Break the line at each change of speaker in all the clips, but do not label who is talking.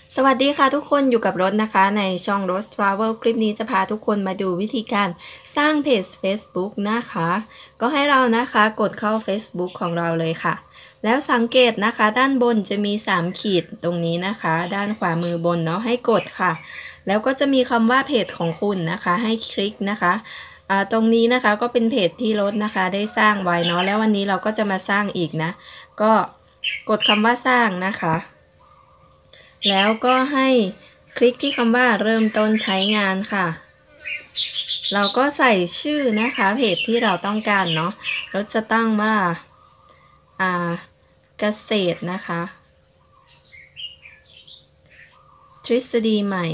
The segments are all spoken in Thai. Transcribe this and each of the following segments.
สวัสดีค่ะทุกคนอยู่กับรถนะคะในช่อง Rose Travel คลิปนี้จะพาทุกคนมาดูวิธีการสร้างเพจ Facebook นะคะก็ให้เรานะคะกดเข้า Facebook ของเราเลยค่ะแล้วสังเกตนะคะด้านบนจะมี3ขีดตรงนี้นะคะด้านขวามือบนเนาะให้กดค่ะแล้วก็จะมีคำว่าเพจของคุณนะคะให้คลิกนะคะตรงนี้นะคะก็เป็นเพจที่รถนะคะได้สร้างไว้เนาะแล้ววันนี้เราก็จะมาสร้างอีกนะก็กดคำว่าสร้างนะคะแล้วก็ให้คลิกที่คำว่าเริ่มต้นใช้งานค่ะเราก็ใส่ชื่อนะคะเพจที่เราต้องการเนาะเราจะตั้งว่าเกษตรนะคะทฤษฎีใหม่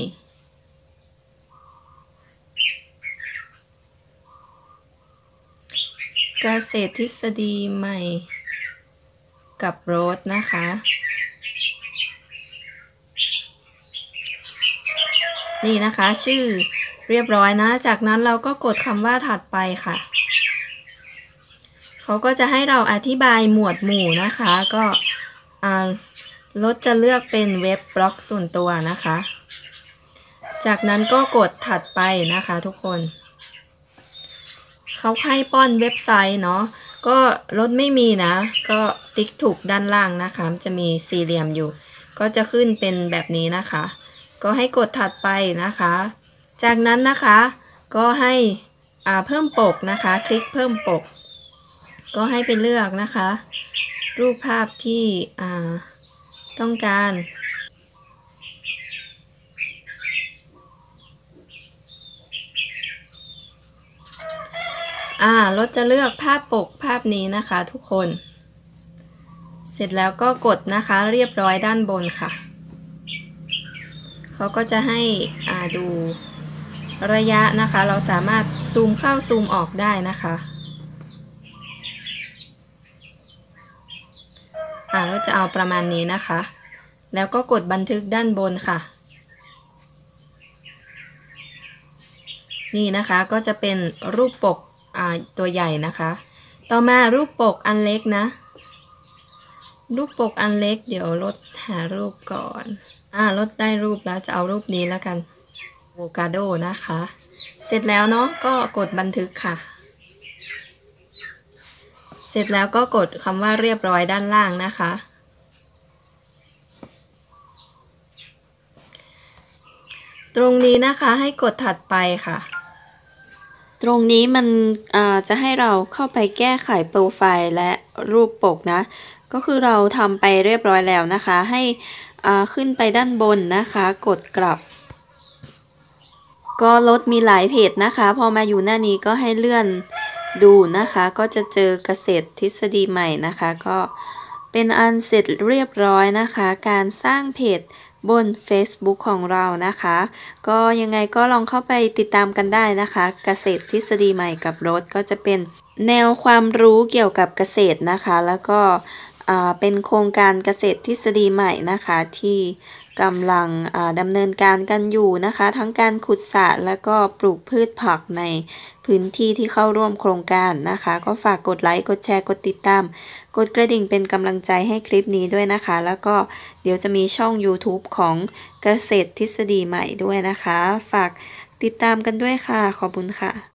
เกษตรทฤษฎีใหม่กับโรสนะคะนี่นะคะชื่อเรียบร้อยนะจากนั้นเราก็กดคำว่าถัดไปค่ะเขาก็จะให้เราอธิบายหมวดหมู่นะคะก็รถจะเลือกเป็นเว็บบล็อกส่วนตัวนะคะจากนั้นก็กดถัดไปนะคะทุกคนเขาให้ป้อนเว็บไซต์เนาะก็รถไม่มีนะก็ติ๊กถูกด้านล่างนะคะจะมีสี่เหลี่ยมอยู่ก็จะขึ้นเป็นแบบนี้นะคะก็ให้กดถัดไปนะคะจากนั้นนะคะก็ให้เพิ่มปกนะคะคลิกเพิ่มปกก็ให้ไปเลือกนะคะรูปภาพที่ต้องการรถจะเลือกภาพปกภาพนี้นะคะทุกคนเสร็จแล้วก็กดนะคะเรียบร้อยด้านบนค่ะเขาก็จะให้ดูระยะนะคะเราสามารถซูมเข้าซูมออกได้นะคะเราจะเอาประมาณนี้นะคะแล้วก็กดบันทึกด้านบนค่ะนี่นะคะก็จะเป็นรูปปกตัวใหญ่นะคะต่อมารูปปกอันเล็กนะรูปปกอันเล็กเดี๋ยวลดหารูปก่อนลดได้รูปแล้วจะเอารูปนี้แล้วกันโวคาโดนะคะเสร็จแล้วเนาะก็กดบันทึกค่ะเสร็จแล้วก็กดคำว่าเรียบร้อยด้านล่างนะคะตรงนี้นะคะให้กดถัดไปค่ะตรงนี้มันจะให้เราเข้าไปแก้ไขโปรไฟล์และรูปปกนะก็คือเราทำไปเรียบร้อยแล้วนะคะให้ขึ้นไปด้านบนนะคะกดกลับก็รถมีหลายเพจนะคะพอมาอยู่หน้านี้ก็ให้เลื่อนดูนะคะก็จะเจอเกษตรทฤษฎีใหม่นะคะก็เป็นอันเสร็จเรียบร้อยนะคะการสร้างเพจบน Facebook ของเรานะคะก็ยังไงก็ลองเข้าไปติดตามกันได้นะคะเกษตรทฤษฎีใหม่กับรถก็จะเป็นแนวความรู้เกี่ยวกับเกษตรนะคะแล้วก็เป็นโครงการเกษตรทฤษฎีใหม่นะคะที่กำลังดำเนินการกันอยู่นะคะทั้งการขุดสระแล้วก็ปลูกพืชผักในพื้นที่ที่เข้าร่วมโครงการนะคะก็ฝากกดไลค์กดแชร์กดติดตามกดกระดิ่งเป็นกำลังใจให้คลิปนี้ด้วยนะคะแล้วก็เดี๋ยวจะมีช่อง YouTube ของเกษตรทฤษฎีใหม่ด้วยนะคะฝากติดตามกันด้วยค่ะขอบคุณค่ะ